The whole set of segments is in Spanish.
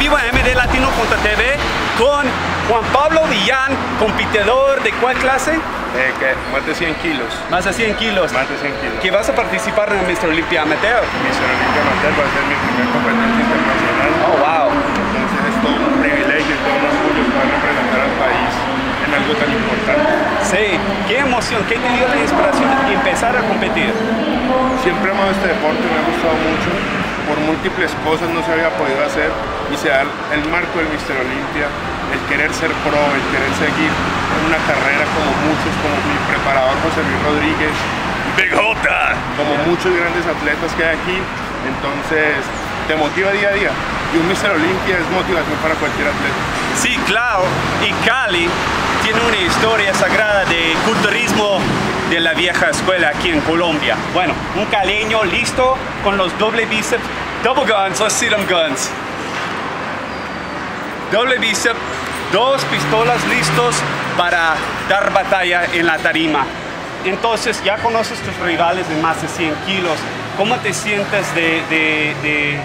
vivo en mdlatino.tv con Juan Pablo Millán, competidor de ¿cuál clase? Más de 100 kilos. Más de 100 kilos. Más de 100 kilos. Que vas a participar en el Mr. Olympia Amateur. Mr. Olympia Amateur va a ser mi primer competencia internacional. Oh, wow. Entonces es todo un privilegio y todo un orgullo poder representar al país en algo tan importante. Sí, qué emoción, qué te dio la inspiración de empezar a competir. Siempre he amado este deporte, me ha gustado mucho. Por múltiples cosas no se había podido hacer y se da el marco del Mr. Olympia, el querer ser pro, el querer seguir una carrera como muchos, como mi preparador José Luis Rodríguez, Big J, como muchos grandes atletas que hay aquí. Entonces te motiva día a día y un Mr. Olympia es motivación para cualquier atleta. Sí, claro, y Cali tiene una historia sagrada de culturismo de la vieja escuela aquí en Colombia. Bueno, un caleño listo con los doble bíceps, double guns, let's see them guns. Doble bíceps, dos pistolas listos para dar batalla en la tarima. Entonces ya conoces tus rivales de más de 100 kilos. ¿Cómo te sientes de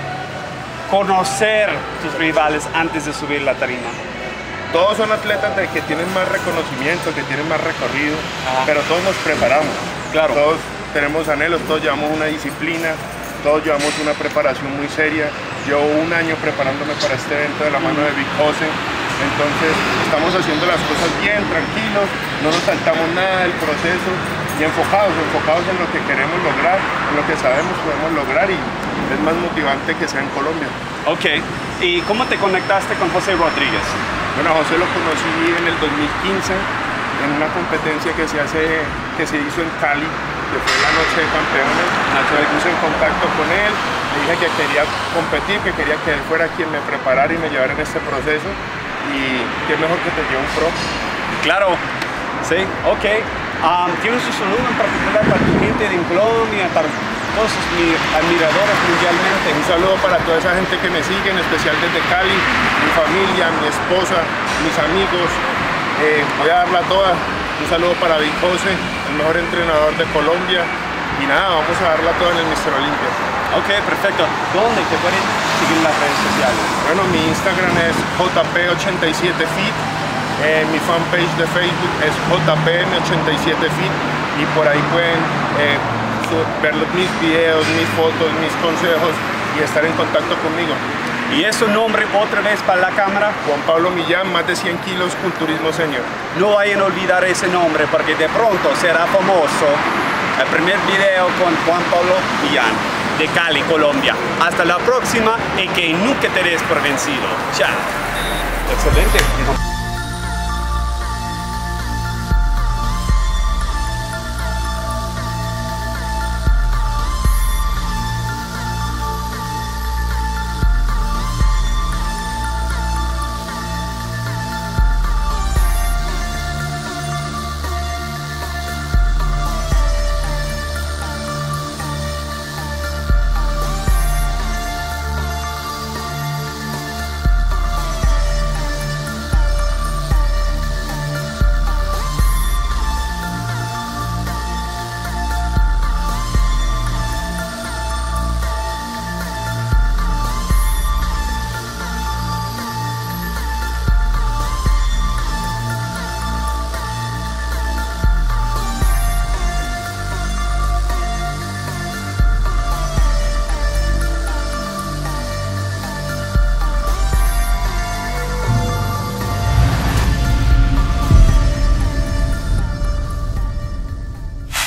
conocer tus rivales antes de subir la tarima? Todos son atletas que tienen más reconocimiento, que tienen más recorrido, pero todos nos preparamos. Claro. Todos tenemos anhelos, todos llevamos una disciplina, todos llevamos una preparación muy seria. Llevo un año preparándome para este evento de la mano de Big Jose. Entonces estamos haciendo las cosas bien, tranquilos, no nos saltamos nada del proceso y enfocados en lo que queremos lograr, en lo que sabemos podemos lograr, y es más motivante que sea en Colombia. Ok, ¿y cómo te conectaste con José Rodríguez? Bueno, a José lo conocí en el 2015 en una competencia que se hizo en Cali, que fue la Noche de Campeones. Me puse en contacto con él, le dije que quería competir, que quería que él fuera quien me preparara y me llevara en este proceso, y qué mejor que te lleve un pro. Claro, sí, ok. ¿Tienes un saludo en particular para tu gente de Colombia, para todos sus admiradores mundialmente? Un saludo para toda esa gente que me sigue, en especial desde Cali, mi familia, mi esposa, mis amigos. Voy a darla toda. Un saludo para Big Jose, el mejor entrenador de Colombia. Y nada, vamos a darla toda en el Mr. Olympia. Ok, perfecto. ¿Dónde te pueden seguir en las redes sociales? Bueno, mi Instagram es jp87fit. Mi fanpage de Facebook es jpm87fit. Y por ahí pueden ver mis videos, mis fotos, mis consejos y estar en contacto conmigo. ¿Y es su nombre otra vez para la cámara? Juan Pablo Millán, más de 100 kilos, culturismo senior. No vayan a olvidar ese nombre porque de pronto será famoso el primer video con Juan Pablo Millán de Cali, Colombia. Hasta la próxima y que nunca te des por vencido. Chao. Excelente.